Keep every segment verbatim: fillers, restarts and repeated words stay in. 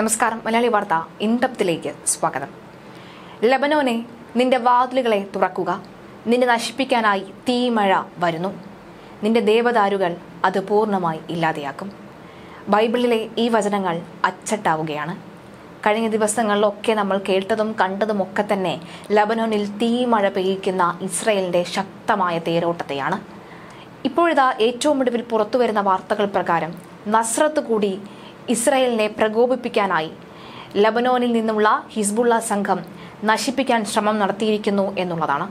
നമസ്കാരം. മലയാളി വാർത്ത ഇൻഡപ്തിലേക്ക് സ്വാഗതം. ലബനോനെ, നിന്റെ വാതിലുകളെ തുറക്കുക. നിന്നെ നശിപ്പിക്കാനായി തീമഴ വരുന്നു. നിന്റെ ദേവദാരുകൾ അത് പൂർണ്ണമായി ഇല്ലാതെയാക്കും. ബൈബിളിലെ ഈ വചനങ്ങൾ അച്ചട്ടാവുകയാണ്. കഴിഞ്ഞ ദിവസങ്ങളിലൊക്കെ നമ്മൾ കേട്ടതും കണ്ടതും ഒക്കെ തന്നെ ലബനോനിൽ തീമഴ പെയ്യിക്കുന്ന ഇസ്രയേലിന്റെ ശക്തമായ തേരോട്ടത്തെയാണ്. ഇപ്പോഴിതാ ഏറ്റവും ഒടുവിൽ പുറത്തുവരുന്ന വാർത്തകൾ പ്രകാരം നസ്രത്ത് കൂടി ഇസ്രായേലിനെ പ്രകോപിപ്പിക്കാനായി ലബനോനിൽ നിന്നുള്ള ഹിസ്ബുള്ള സംഘം നശിപ്പിക്കാൻ ശ്രമം നടത്തിയിരിക്കുന്നു എന്നുള്ളതാണ്.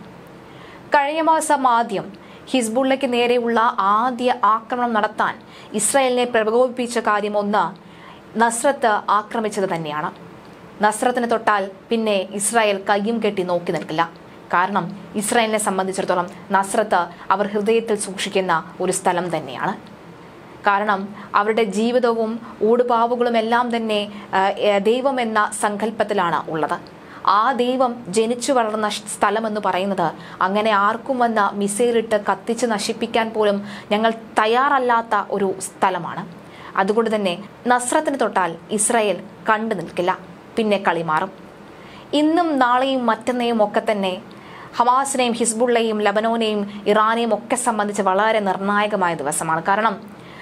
കഴിഞ്ഞ മാസം ആദ്യം ഹിസ്ബുള്ളയ്ക്ക് നേരെയുള്ള ആദ്യ ആക്രമണം നടത്താൻ ഇസ്രായേലിനെ പ്രകോപിപ്പിച്ച കാര്യം ഒന്ന് നസ്രത്ത് ആക്രമിച്ചത് തന്നെയാണ്. നസ്രത്തിന് തൊട്ടാൽ പിന്നെ ഇസ്രായേൽ കയ്യും കെട്ടി നോക്കി നിൽക്കില്ല. കാരണം ഇസ്രായേലിനെ സംബന്ധിച്ചിടത്തോളം നസ്രത്ത് അവർ ഹൃദയത്തിൽ സൂക്ഷിക്കുന്ന ഒരു സ്ഥലം തന്നെയാണ്. കാരണം അവരുടെ ജീവിതവും ഊടുപാവുകളും എല്ലാം തന്നെ ദൈവം എന്ന സങ്കല്പത്തിലാണ് ഉള്ളത്. ആ ദൈവം ജനിച്ചു വളർന്ന സ്ഥലമെന്ന് പറയുന്നത് അങ്ങനെ ആർക്കും വന്ന് മിസൈലിട്ട് കത്തിച്ച് നശിപ്പിക്കാൻ പോലും ഞങ്ങൾ തയ്യാറല്ലാത്ത ഒരു സ്ഥലമാണ്. അതുകൊണ്ട് തന്നെ നസ്രത്തിന് തൊട്ടാൽ ഇസ്രായേൽ കണ്ടു നിൽക്കില്ല, പിന്നെ കളി മാറും. ഇന്നും നാളെയും മറ്റന്നേയും ഒക്കെ തന്നെ ഹമാസിനെയും ഹിസ്ബുള്ളയെയും ലബനോനെയും ഇറാനെയും ഒക്കെ സംബന്ധിച്ച് വളരെ നിർണായകമായ ദിവസമാണ്. കാരണം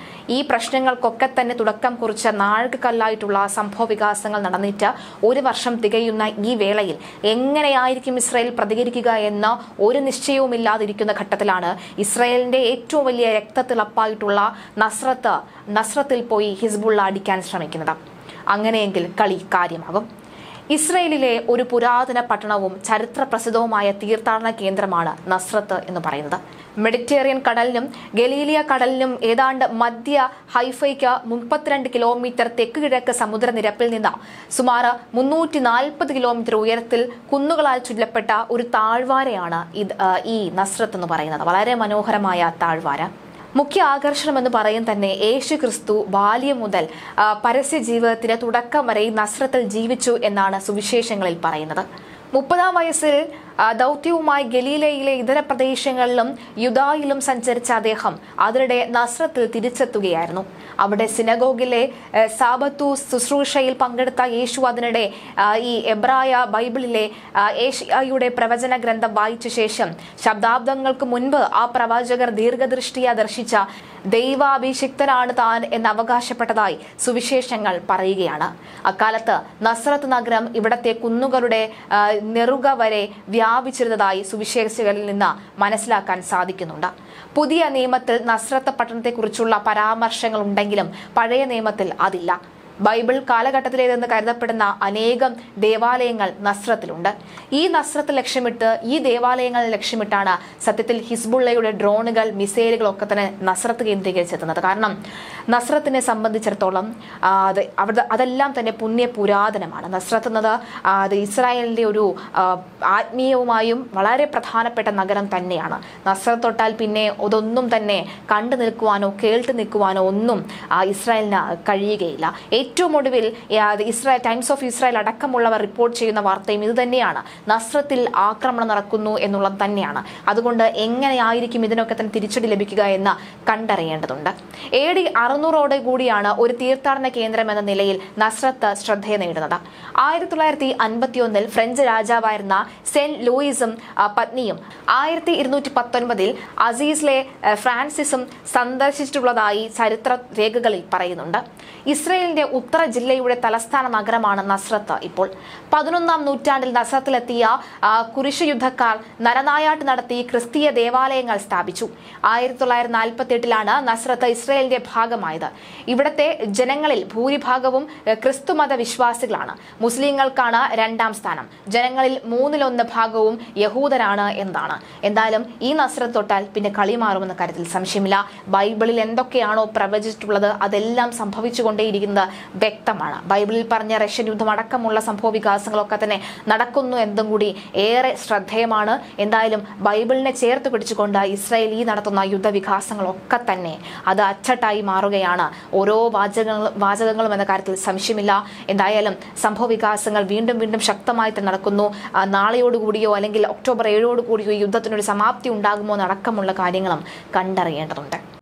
ഈ പ്രശ്നങ്ങൾക്കൊക്കെ തന്നെ തുടക്കം കുറിച്ച നാഴികക്കല്ലായിട്ടുള്ള സംഭവ വികാസങ്ങൾ നടന്നിട്ട് ഒരു വർഷം തികയുന്ന ഈ വേളയിൽ എങ്ങനെയായിരിക്കും ഇസ്രായേൽ പ്രതികരിക്കുക എന്ന ഒരു നിശ്ചയവുമില്ലാതിരിക്കുന്ന ഘട്ടത്തിലാണ് ഇസ്രായേലിന്റെ ഏറ്റവും വലിയ രക്തത്തിളപ്പായിട്ടുള്ള നസ്രത്ത് നസ്രത്തിൽ പോയി ഹിസ്ബുള്ള അടിക്കാൻ ശ്രമിക്കുന്നത്. അങ്ങനെയെങ്കിൽ കളി കാര്യമാകും. ഇസ്രയേലിലെ ഒരു പുരാതന പട്ടണവും ചരിത്ര പ്രസിദ്ധവുമായ തീർത്ഥാടന കേന്ദ്രമാണ് നസ്രത്ത് എന്ന് പറയുന്നത്. മെഡിറ്ററേനിയൻ കടലിനും ഗലീലിയ കടലിനും ഏതാണ്ട് മധ്യ ഹൈഫയ്ക്ക് മുപ്പത്തിരണ്ട് കിലോമീറ്റർ തെക്ക് കിഴക്ക് സമുദ്രനിരപ്പിൽ നിന്ന് സുമാർ മുന്നൂറ്റി നാൽപ്പത് കിലോമീറ്റർ ഉയരത്തിൽ കുന്നുകളാൽ ചുറ്റപ്പെട്ട ഒരു താഴ്വാരയാണ് ഇത് ഈ നസ്രത്ത് എന്ന് പറയുന്നത്. വളരെ മനോഹരമായ താഴ്വാര. മുഖ്യ ആകർഷണം എന്ന് പറയും തന്നെ യേശു ക്രിസ്തു ബാല്യം മുതൽ പരസ്യ ജീവിതത്തിന്റെ തുടക്കം വരെ ഈ നസ്രത്തിൽ ജീവിച്ചു എന്നാണ് സുവിശേഷങ്ങളിൽ പറയുന്നത്. മുപ്പതാം വയസ്സിൽ ദൗത്യവുമായി ഗലീലയിലെ ഇതര പ്രദേശങ്ങളിലും യുദായിലും സഞ്ചരിച്ച അദ്ദേഹം അതിനിടെ നസ്രത്തിൽ തിരിച്ചെത്തുകയായിരുന്നു. അവിടെ സിനഗോഗിലെ സാബത്തു ശുശ്രൂഷയിൽ പങ്കെടുത്ത യേശു അതിനിടെ ഈ എബ്രായ ബൈബിളിലെ ഏശയ്യായുടെ പ്രവചന ഗ്രന്ഥം വായിച്ച ശേഷം ശബ്ദാബ്ദങ്ങൾക്ക് മുൻപ് ആ പ്രവാചകർ ദീർഘദൃഷ്ടിയ ദർശിച്ച ദൈവാഭിഷിക്തനാണ് താൻ എന്ന് അവകാശപ്പെട്ടതായി സുവിശേഷങ്ങൾ പറയുകയാണ്. അക്കാലത്ത് നസ്രത്ത് നഗരം ഇവിടത്തെ കുന്നുകളുടെ നെറുക വരെ വ്യാപിച്ചിരുന്നതായി സുവിശേഷകളിൽ നിന്ന് മനസ്സിലാക്കാൻ സാധിക്കുന്നുണ്ട്. പുതിയ നിയമത്തിൽ നസ്രത്ത് പട്ടണത്തെക്കുറിച്ചുള്ള പരാമർശങ്ങൾ ഉണ്ടെങ്കിലും പഴയ നിയമത്തിൽ അതില്ല. ബൈബിൾ കാലഘട്ടത്തിലേതെന്ന് കരുതപ്പെടുന്ന അനേകം ദേവാലയങ്ങൾ നസ്രത്തിലുണ്ട്. ഈ നസ്രത്ത് ലക്ഷ്യമിട്ട് ഈ ദേവാലയങ്ങൾ ലക്ഷ്യമിട്ടാണ് സത്യത്തിൽ ഹിസ്ബുള്ളയുടെ ഡ്രോണുകൾ മിസൈലുകളൊക്കെ തന്നെ നസ്രത്ത് കേന്ദ്രീകരിച്ചെത്തുന്നത്. കാരണം നസ്രത്തിനെ സംബന്ധിച്ചിടത്തോളം അത് അവിടെ അതെല്ലാം തന്നെ പുണ്യ പുരാതനമാണ്. നസ്രത്ത് എന്നത് അത് ഇസ്രായേലിന്റെ ഒരു ആത്മീയവുമായും വളരെ പ്രധാനപ്പെട്ട നഗരം തന്നെയാണ്. നസ്രത്ത് തൊട്ടാൽ പിന്നെ അതൊന്നും തന്നെ കണ്ടു നിൽക്കുവാനോ കേൾട്ട് നിൽക്കുവാനോ ഒന്നും ഇസ്രായേലിന് കഴിയുകയില്ല. ഏറ്റവും ഒടുവിൽ ഇസ്രായേൽ ടൈംസ് ഓഫ് ഇസ്രായേൽ അടക്കമുള്ളവർ റിപ്പോർട്ട് ചെയ്യുന്ന വാർത്തയും ഇത് തന്നെയാണ്. നസ്രത്തിൽ ആക്രമണം നടക്കുന്നു എന്നുള്ളത് തന്നെയാണ്. അതുകൊണ്ട് എങ്ങനെയായിരിക്കും ഇതിനൊക്കെ തന്നെ തിരിച്ചടി ലഭിക്കുക എന്ന് കണ്ടറിയേണ്ടതുണ്ട്. എ ഡി അറുന്നൂറോടെ കൂടിയാണ് ഒരു തീർത്ഥാടന കേന്ദ്രം എന്ന നിലയിൽ നസ്രത്ത് ശ്രദ്ധ നേടുന്നത്. ആയിരത്തി തൊള്ളായിരത്തി അൻപത്തി ഒന്നിൽ ഫ്രഞ്ച് രാജാവായിരുന്ന സെന്റ് ലൂയിസും പത്നിയും ആയിരത്തി ഇരുന്നൂറ്റി പത്തൊൻപതിൽ അസീസിലെ ഫ്രാൻസിസും സന്ദർശിച്ചിട്ടുള്ളതായി ചരിത്ര രേഖകളിൽ പറയുന്നുണ്ട്. ഇസ്രയേലിന്റെ ഉത്തര ജില്ലയുടെ തലസ്ഥാന നഗരമാണ് നസ്രത്ത്. ഇപ്പോൾ പതിനൊന്നാം നൂറ്റാണ്ടിൽ നസ്രത്തിലെത്തിയ കുരിശ് യുദ്ധക്കാർ നരനായാട്ട് നടത്തി ക്രിസ്തീയ ദേവാലയങ്ങൾ സ്ഥാപിച്ചു. ആയിരത്തി തൊള്ളായിരത്തി നാൽപ്പത്തി എട്ടിലാണ് നസ്രത്ത് ഇസ്രയേലിന്റെ ഭാഗമായത്. ഇവിടത്തെ ജനങ്ങളിൽ ഭൂരിഭാഗവും ക്രിസ്തുമത വിശ്വാസികളാണ്. മുസ്ലിങ്ങൾക്കാണ് രണ്ടാം സ്ഥാനം. ജനങ്ങളിൽ മൂന്നിലൊന്ന് ഭാഗവും യഹൂദരാണ് എന്നതാണ്. എന്തായാലും ഈ നസ്രത്ത് തൊട്ടാൽ പിന്നെ കളി മാറുമെന്ന കാര്യത്തിൽ സംശയമില്ല. ബൈബിളിൽ എന്തൊക്കെയാണോ പ്രവചിച്ചിട്ടുള്ളത് അതെല്ലാം സംഭവിച്ചുകൊണ്ടേയിരിക്കുന്നത് വ്യക്തമാണ്. ബൈബിളിൽ പറഞ്ഞ റഷ്യൻ യുദ്ധം അടക്കമുള്ള സംഭവ വികാസങ്ങളൊക്കെ തന്നെ നടക്കുന്നു എന്തും കൂടി ഏറെ ശ്രദ്ധേയമാണ്. എന്തായാലും ബൈബിളിനെ ചേർത്ത് പിടിച്ചുകൊണ്ട് ഇസ്രായേൽ ഈ നടത്തുന്ന യുദ്ധവികാസങ്ങളൊക്കെ തന്നെ അത് അച്ചട്ടായി മാറുകയാണ്. ഓരോ വാചകങ്ങളും വാചകങ്ങളും എന്ന കാര്യത്തിൽ സംശയമില്ല. എന്തായാലും സംഭവ വികാസങ്ങൾ വീണ്ടും വീണ്ടും ശക്തമായി തന്നെ നടക്കുന്നു. നാളെയോടുകൂടിയോ അല്ലെങ്കിൽ ഒക്ടോബർ ഏഴോടുകൂടിയോ യുദ്ധത്തിനൊരു സമാപ്തി ഉണ്ടാകുമോ എന്നടക്കമുള്ള കാര്യങ്ങളും കണ്ടറിയേണ്ടതുണ്ട്.